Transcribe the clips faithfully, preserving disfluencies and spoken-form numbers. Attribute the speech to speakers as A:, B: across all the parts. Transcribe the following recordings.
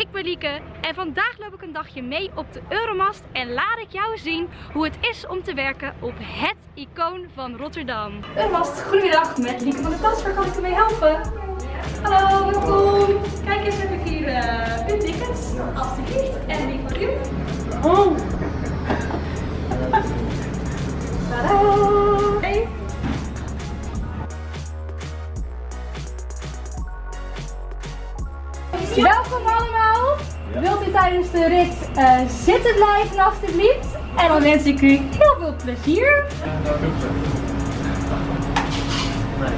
A: ik ben Lieke en vandaag loop ik een dagje mee op de Euromast en laat ik jou zien hoe het is om te werken op het icoon van Rotterdam. Euromast, goedemiddag, met Lieke van de Kast, waar kan ik ermee helpen? Hallo, welkom. Kijk eens, heb ik hier uh, uw tickets, alsjeblieft, en die voor u. Oh. Tadaa. Hey. Welkom allemaal! Ja. Wilt u tijdens de rit uh, zitten blijven alstublieft? En dan wens ik u heel veel plezier! Ja, dat doe ik zo. Nee.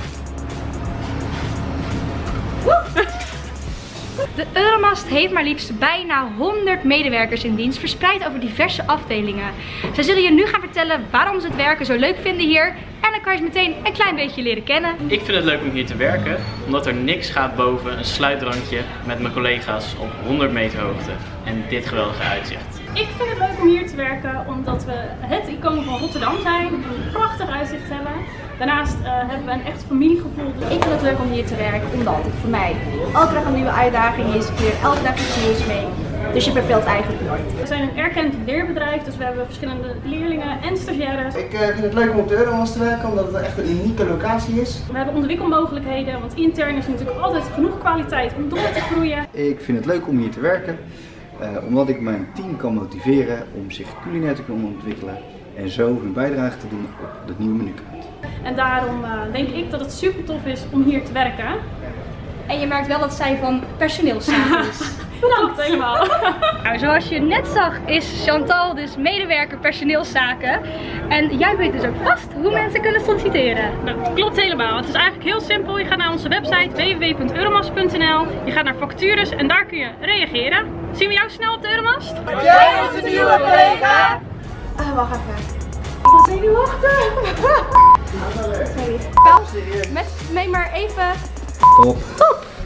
A: De Euromast heeft maar liefst bijna honderd medewerkers in dienst, verspreid over diverse afdelingen. Zij zullen je nu gaan vertellen waarom ze het werken zo leuk vinden hier. En dan kan je ze meteen een klein beetje leren kennen.
B: Ik vind het leuk om hier te werken, omdat er niks gaat boven een sluitrandje met mijn collega's op honderd meter hoogte. En dit geweldige uitzicht.
C: Ik vind het leuk om hier te werken, omdat we het icoon van Rotterdam zijn. Een prachtig uitzicht hebben. Daarnaast uh, hebben we een echt familiegevoel.
D: Ik vind het leuk om hier te werken, omdat het voor mij elke dag een nieuwe uitdaging is. Ik leer elke dag iets nieuws mee. Dus je verveelt eigenlijk nooit.
C: We zijn een erkend leerbedrijf, dus we hebben verschillende leerlingen en stagiaires.
E: Ik uh, vind het leuk om op de Euromast te werken, omdat het echt een unieke locatie is.
C: We hebben ontwikkelmogelijkheden, want intern is natuurlijk altijd genoeg kwaliteit om door te groeien.
E: Ik vind het leuk om hier te werken, uh, omdat ik mijn team kan motiveren om zich culinair te kunnen ontwikkelen. En zo hun bijdrage te doen op het nieuwe menukaart.
C: En daarom uh, denk ik dat het super tof is om hier te werken.
A: En je merkt wel dat zij van personeelszaken is.
C: Bedankt helemaal.
A: Nou, zoals je net zag is Chantal dus medewerker personeelszaken. En jij weet dus ook vast hoe mensen kunnen solliciteren.
C: Dat klopt helemaal. Het is eigenlijk heel simpel. Je gaat naar onze website w w w punt euromast punt n l. Je gaat naar vacatures en daar kun je reageren. Zien we jou snel op de Euromast?
D: Jij bent een nieuwe collega! Ah, wacht even. Ik was zenuwachtig.
A: Pauze. Met mij maar even.
E: Top.
A: Top.